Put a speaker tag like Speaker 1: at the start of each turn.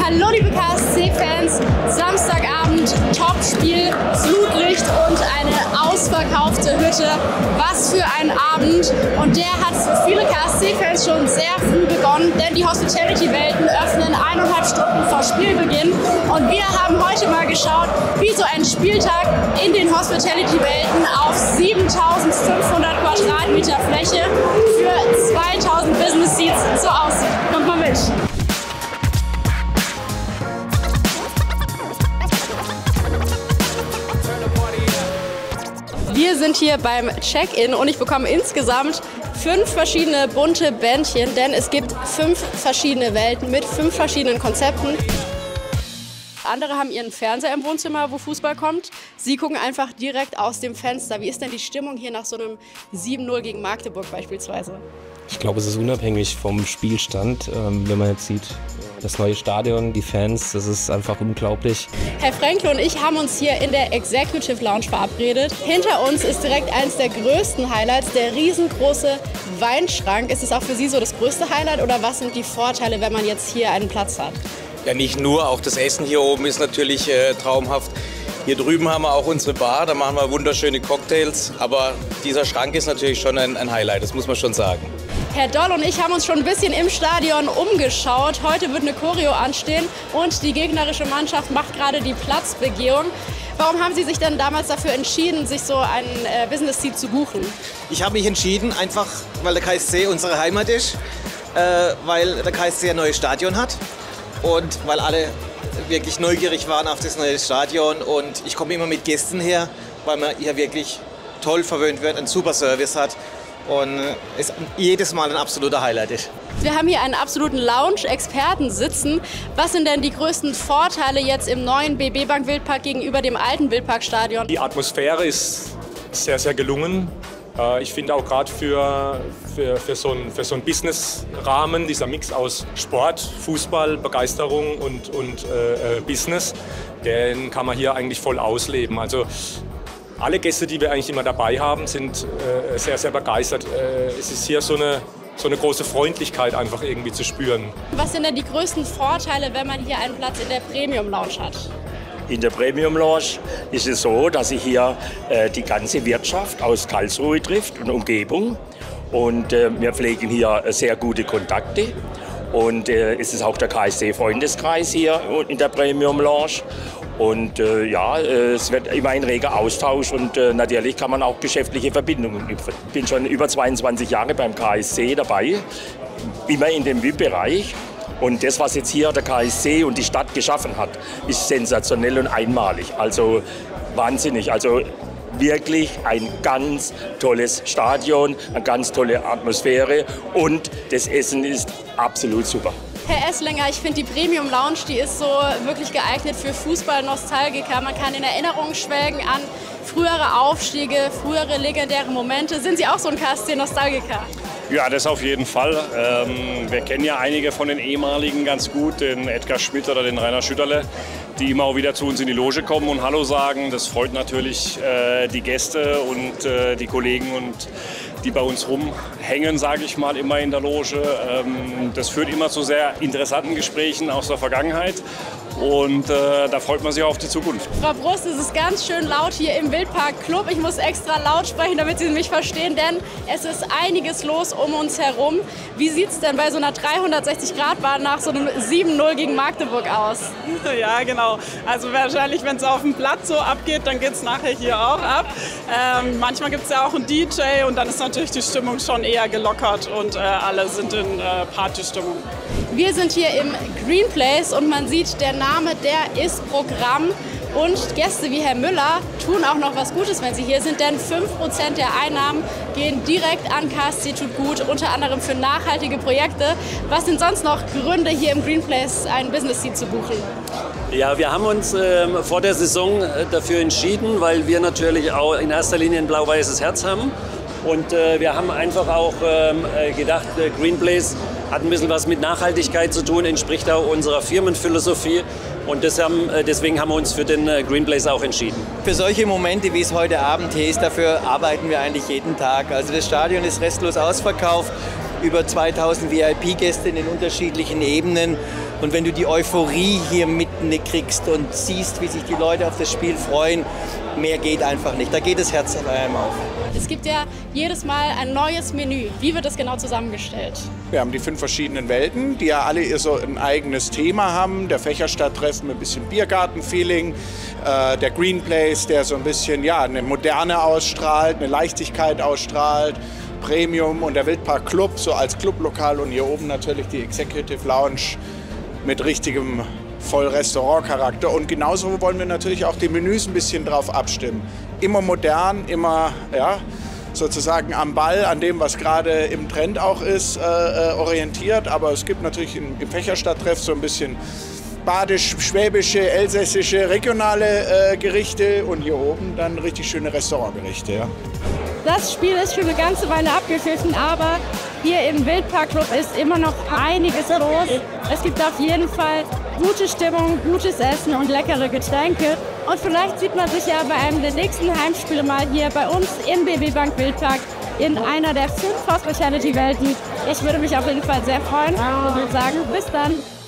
Speaker 1: Hallo liebe KSC-Fans, Samstagabend, Topspiel, Flutlicht und eine ausverkaufte Hütte. Was für ein Abend, und der hat für viele KSC-Fans schon sehr früh begonnen, denn die Hospitality-Welten öffnen 1,5 Stunden vor Spielbeginn und wir haben heute mal geschaut, wie so ein Spieltag in den Hospitality-Welten auf 7.500 Quadratmeter Fläche für 2.000 Business Seats so aussieht. Kommt mal mit! Wir sind hier beim Check-in und ich bekomme insgesamt 5 verschiedene bunte Bändchen, denn es gibt 5 verschiedene Welten mit 5 verschiedenen Konzepten. Andere haben ihren Fernseher im Wohnzimmer, wo Fußball kommt. Sie gucken einfach direkt aus dem Fenster. Wie ist denn die Stimmung hier nach so einem 7-0 gegen Magdeburg beispielsweise?
Speaker 2: Ich glaube, es ist unabhängig vom Spielstand. Wenn man jetzt sieht, das neue Stadion, die Fans, das ist einfach unglaublich.
Speaker 1: Herr Fränkle und ich haben uns hier in der Executive Lounge verabredet. Hinter uns ist direkt eines der größten Highlights, der riesengroße Weinschrank. Ist es auch für Sie so das größte Highlight oder was sind die Vorteile, wenn man jetzt hier einen Platz hat?
Speaker 3: Ja, nicht nur, auch das Essen hier oben ist natürlich traumhaft. Hier drüben haben wir auch unsere Bar, da machen wir wunderschöne Cocktails. Aber dieser Schrank ist natürlich schon ein Highlight, das muss man schon sagen.
Speaker 1: Herr Doll und ich haben uns schon ein bisschen im Stadion umgeschaut. Heute wird eine Choreo anstehen und die gegnerische Mannschaft macht gerade die Platzbegehung. Warum haben Sie sich denn damals dafür entschieden, sich so ein Business Seat zu buchen?
Speaker 4: Ich habe mich entschieden, einfach weil der KSC unsere Heimat ist, weil der KSC ein neues Stadion hat und weil alle wirklich neugierig waren auf das neue Stadion. Und ich komme immer mit Gästen her, weil man hier wirklich toll verwöhnt wird, einen super Service hat. Und es jedes Mal ein absoluter Highlight ist.
Speaker 1: Wir haben hier einen absoluten Lounge-Experten sitzen. Was sind denn die größten Vorteile jetzt im neuen BB Bank Wildpark gegenüber dem alten Wildparkstadion?
Speaker 5: Die Atmosphäre ist sehr, sehr gelungen. Ich finde auch gerade für so einen Business-Rahmen, dieser Mix aus Sport, Fußball, Begeisterung und Business, den kann man hier eigentlich voll ausleben. Also alle Gäste, die wir eigentlich immer dabei haben, sind sehr, sehr begeistert. Es ist hier so eine große Freundlichkeit einfach irgendwie zu spüren. Was
Speaker 1: sind denn die größten Vorteile, wenn man hier einen Platz in der Premium Lounge hat?
Speaker 6: In der Premium Lounge ist es so, dass sich hier die ganze Wirtschaft aus Karlsruhe trifft und Umgebung. Und wir pflegen hier sehr gute Kontakte. Und es ist auch der KSC-Freundeskreis hier in der Premium Lounge. Und es wird immer ein reger Austausch und natürlich kann man auch geschäftliche Verbindungen knüpfen. Ich bin schon über 22 Jahre beim KSC dabei, immer in dem VIP-Bereich. Und das, was jetzt hier der KSC und die Stadt geschaffen hat, ist sensationell und einmalig. Also wahnsinnig. Also wirklich ein ganz tolles Stadion, eine ganz tolle Atmosphäre und das Essen ist absolut super.
Speaker 1: Herr Esslinger, ich finde die Premium Lounge, die ist so wirklich geeignet für Fußball-Nostalgiker. Man kann in Erinnerungen schwelgen an frühere Aufstiege, frühere legendäre Momente. Sind Sie auch so ein KSC-Nostalgiker?
Speaker 7: Ja, das auf jeden Fall. Wir kennen ja einige von den ehemaligen ganz gut, den Edgar Schmidt oder den Rainer Schütterle, die immer auch wieder zu uns in die Loge kommen und Hallo sagen. Das freut natürlich die Gäste und die Kollegen und die bei uns rumhängen, sage ich mal, immer in der Loge. Das führt immer zu sehr interessanten Gesprächen aus der Vergangenheit. Und da freut man sich auf die Zukunft.
Speaker 1: Frau Brust, es ist ganz schön laut hier im Wildpark Club. Ich muss extra laut sprechen, damit Sie mich verstehen, denn es ist einiges los um uns herum. Wie sieht es denn bei so einer 360-Grad-Bahn nach so einem 7-0 gegen Magdeburg aus?
Speaker 8: Ja, genau. Also wahrscheinlich, wenn es auf dem Platz so abgeht, dann geht es nachher hier auch ab. Manchmal gibt es ja auch einen DJ und dann ist natürlich die Stimmung schon eher gelockert und alle sind in Partystimmung.
Speaker 1: Wir sind hier im Green Place und man sieht, der Name, der ist Programm. Und Gäste wie Herr Müller tun auch noch was Gutes, wenn sie hier sind, denn 5% der Einnahmen gehen direkt an KSC tut gut, unter anderem für nachhaltige Projekte. Was sind sonst noch Gründe, hier im Green Place ein Business Seat zu buchen?
Speaker 9: Ja, wir haben uns vor der Saison dafür entschieden, weil wir natürlich auch in erster Linie ein blau-weißes Herz haben. Und wir haben einfach auch gedacht, Green Place hat ein bisschen was mit Nachhaltigkeit zu tun, entspricht auch unserer Firmenphilosophie. Und deswegen haben wir uns für den Green Place auch entschieden.
Speaker 4: Für solche Momente, wie es heute Abend hier ist, dafür arbeiten wir eigentlich jeden Tag. Also das Stadion ist restlos ausverkauft, über 2000 VIP-Gäste in den unterschiedlichen Ebenen.
Speaker 10: Und wenn du die Euphorie hier mitkriegst und siehst, wie sich die Leute auf das Spiel freuen, mehr geht einfach nicht. Da geht das Herz bei einem auf.
Speaker 1: Es gibt ja jedes Mal ein neues Menü. Wie wird das genau zusammengestellt?
Speaker 11: Wir haben die 5 verschiedenen Welten, die ja alle so ein eigenes Thema haben. Der Fächerstadttreff mit ein bisschen Biergarten-Feeling, der Green Place, der so ein bisschen eine Moderne ausstrahlt, eine Leichtigkeit ausstrahlt, Premium und der Wildpark Club so als Clublokal und hier oben natürlich die Executive Lounge mit richtigem Voll-Restaurant-Charakter. Und genauso wollen wir natürlich auch die Menüs ein bisschen drauf abstimmen. Immer modern, immer sozusagen am Ball, an dem, was gerade im Trend auch ist, orientiert. Aber es gibt natürlich im Fächerstadttreff so ein bisschen badisch, schwäbische, elsässische, regionale Gerichte und hier oben dann richtig schöne Restaurantgerichte. Ja.
Speaker 1: Das Spiel ist schon eine ganze Weile abgepfiffen, aber hier im Wildpark Club ist immer noch einiges los. Es gibt auf jeden Fall gute Stimmung, gutes Essen und leckere Getränke. Und vielleicht sieht man sich ja bei einem der nächsten Heimspiele mal hier bei uns im BB Bank Wildpark in einer der 5 Hospitality-Welten. Ich würde mich auf jeden Fall sehr freuen und würde sagen, bis dann.